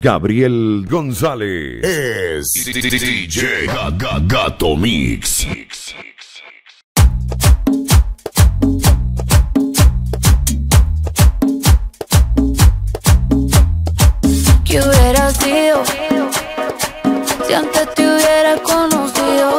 Gabriel González. Es DJ Gato Mix. ¿Qué hubiera sido si antes te hubiera conocido?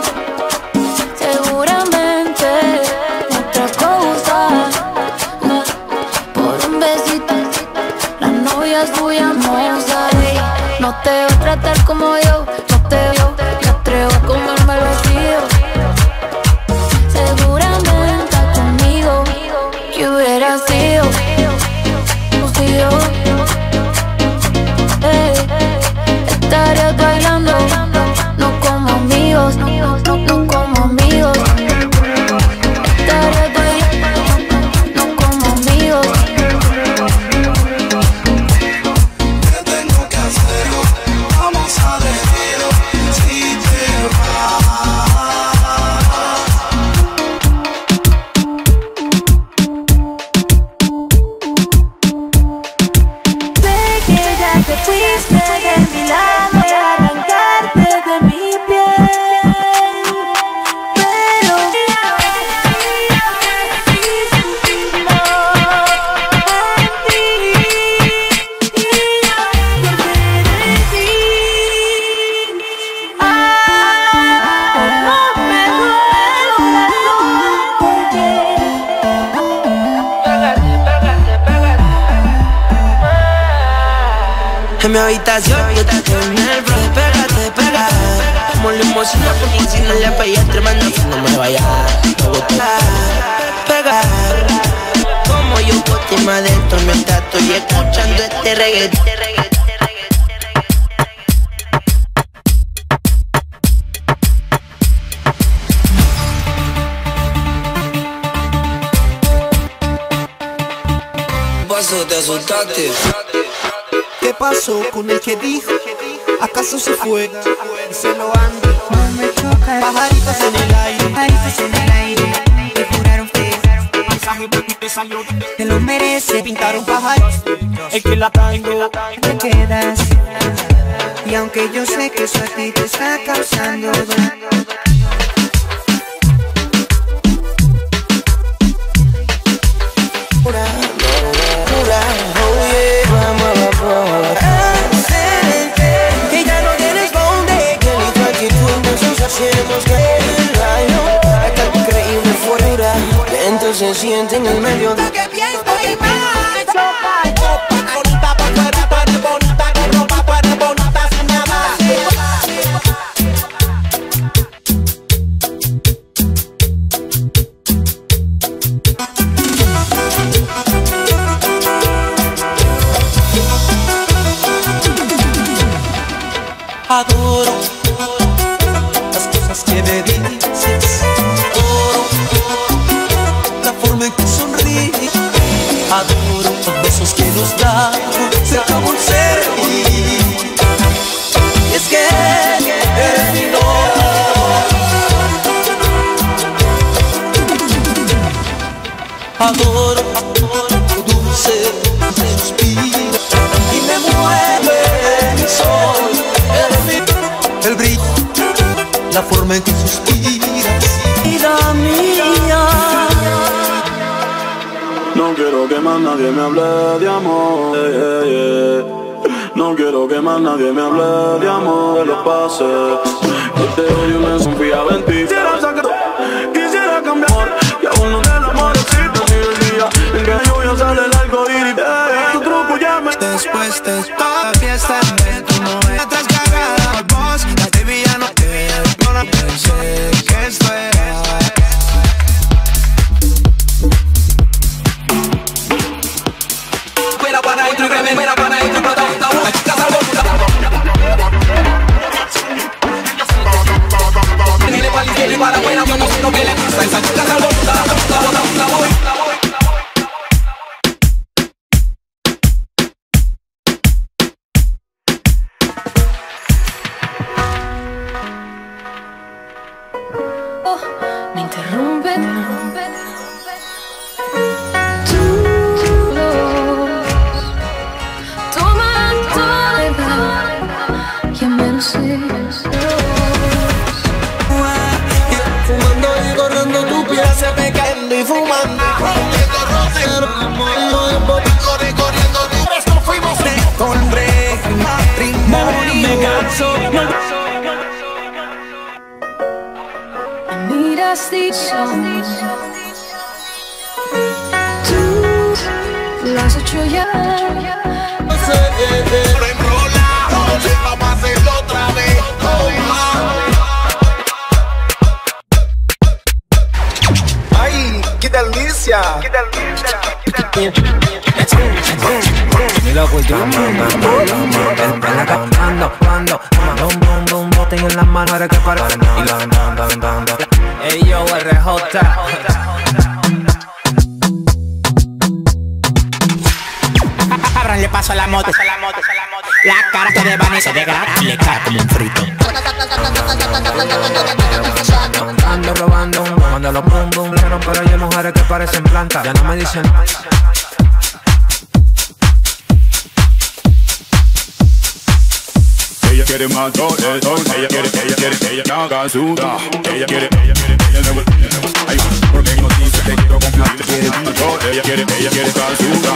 Seguramente otra cosa, por un besito, la novia suya hermosa. No te voy a tratar como yo, no te atrevo a comerme el vestido. Seguramente conmigo, ¿qué hubiera sido? Si yo estarías bailando, no como amigos, no como amigos. Estarías bailando, no como amigos. ¿Qué tengo que hacer? Vamos a decirlo si te vas. Sé que ya te fuiste de mi lado y arrancarte de mi piel, pero En mi habitación yo te tengo en el bro. Pégate. Como limosina por limosina le pegué tremenda. No me vayas a botar. Pegar. Como yo boté más adentro mientras estoy escuchando este reggaetón. Paso, te asustaste. ¿Qué pasó con el que dijo? ¿Acaso se fue y se lo anda? No me tocas, Pajaritos en el aire, pajaritos en el aire. Te juraron que te lo mereces. pintaron pajaritos. El que la tengo, Te quedas. Y aunque yo sé que eso a ti te está causando dolor, que ya no tienes dónde, que ni tranquilo nos hacemos que el daño esta increíble fuera dentro se siente en el medio de que bien estoy mal. bonita por fuera, tú eres bonita con ropa, tú eres bonita sin nada. Adoro las cosas que me dices, adoro la forma en que sonríes, adoro los besos que nos damos, ser como un ser. Y es que eres mi adoro tu dulce suspiro y me mueve mi sol. El brillo, la forma en que suspiras, vida mía. No quiero que más nadie me hable de amor. No quiero que más nadie me hable de amor. De los pases, yo te odio y me confiaba en ti. Quisiera cambiar y aún no te enamorecido ni el día en que lluvia sale el arco iris. Tu truco ya me Después de esta fiesta en tu novia estás cagada por vos. La baby ya no te no la pensé que esto era. Mira para adentro y reme, mira para adentro y plata, la chica salvo. Dile para la izquierda y para afuera, yo no sé lo que le pasa. Esa chica salvo, la voy. me interesa. Miras dicho, tú lo has hecho ya. Vamos a hacerlo otra vez. Ay, qué delicia. Mi loco y yo tengo en las manos para que pare. Ey yo, RJ. Abranle paso a la moto, la cara te desvanece de gratis, le cae como un frito. Ando probando, mando los boom boom, pero hay mujeres que parecen plantas, ya no me dicen. Ella quiere más reggaetón, ella quiere que haga suda. Ella quiere nuevo. Ay, porque no dice te quiero comprar. Ella quiere que haga suda.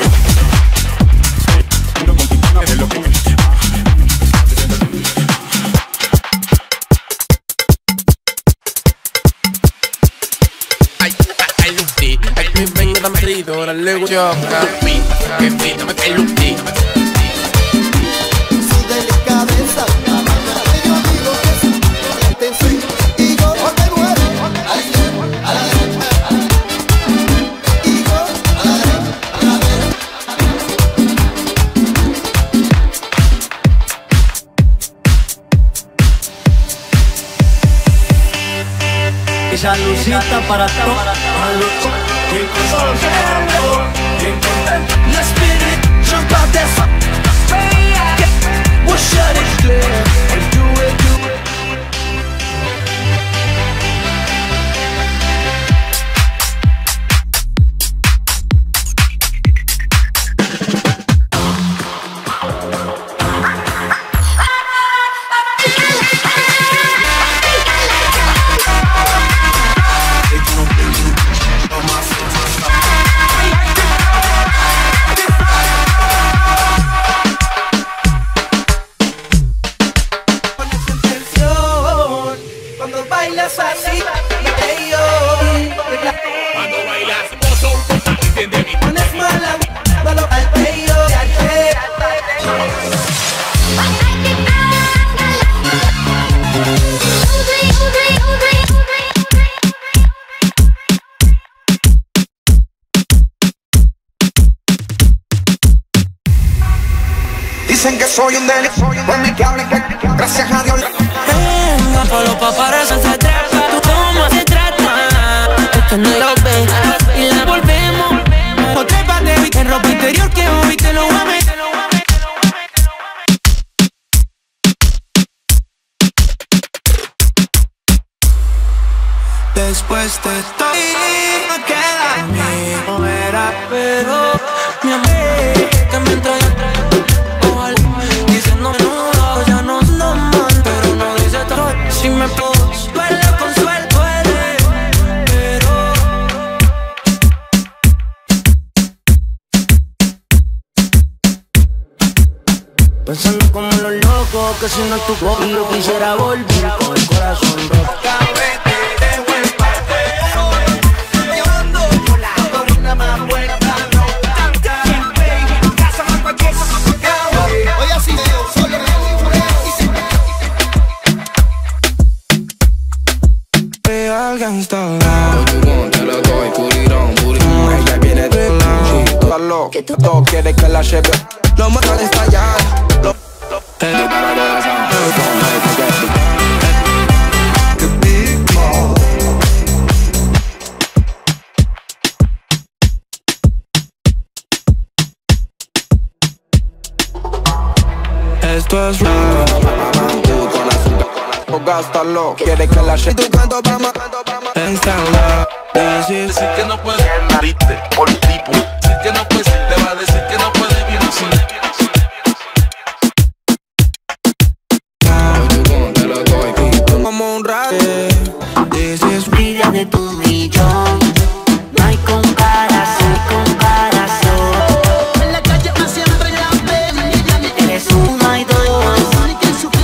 Ay, Lupi, ay, mi venga dame grito, ahora le gusta. Que pita, me cae Lupi. Cabeza, yo digo que sí, te soy y yo te muero. A la derecha, a la derecha, y yo a la derecha, Esa lucita para todos. Let's spin it, jump out that fuck. We'll shut it clear and do it. Dicen que soy un deli, por mí que hablen que gracias a Dios. Venga, por los paparazzi se trata. Tú cómo se trata. Esto no lo ves y la volvemos. O trépate en ropa interior que hoy te lo voy a meter. Después de todo no queda conmigo era, pero mi amor que me entra diciendo no, ya no mal, pero no dice todo. Si me puedo suelo con suelo puede, pero pensando como los locos que si no es tu boca yo quisiera volver con el corazón roto. Alguien está al lado. Te lo doy, purirón. Ella viene de lado. Todo quiere que la lleve. Lo mata de estallar. Esto es gástalo, quiere que la lleve. Tu canto vamos decir que no puede, viste, por tipo. Decir que no puede, te va a decir que no puede vivir así. Te lo doy, como un rato. Dices vida de tu millón. No hay comparación, comparación. En la calle más siempre la ven. Eres uno y dos.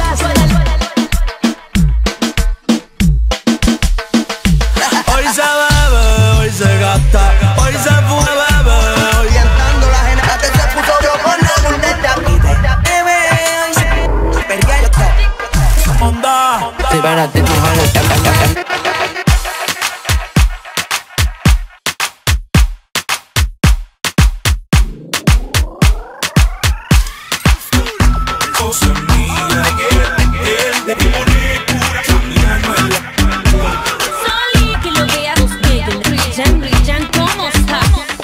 espérate, mujer. Salí que lo vea los brillan, brillan, brillan como está.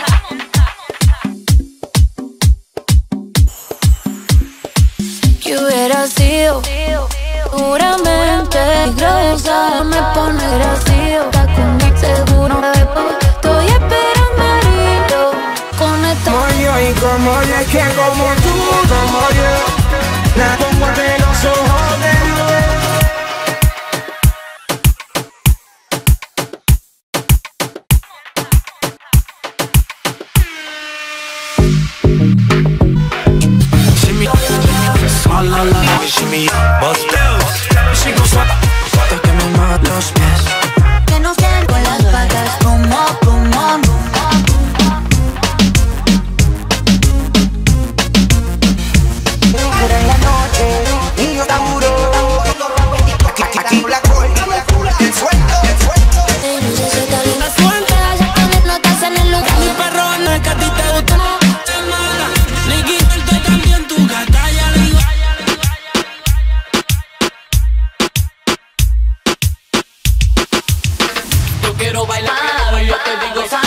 Que hubiera sido seguramente peligrosa, me pone gracioso. Está conmigo seguro, estoy esperando marido con esta. Como yo y como yo, es que como tú, como yo, la pongo de los ojos de Dios. Que me mata los pies. Que nos den con las patas como. Por en la noche, niño Tauro. Aquí la cuelga, el suelto. La suerte, ya que no estás en el lugar. Mi perro no es que a ti te gustó. Le quito el que también tu gata ya le digo. Yo quiero bailar, yo te digo.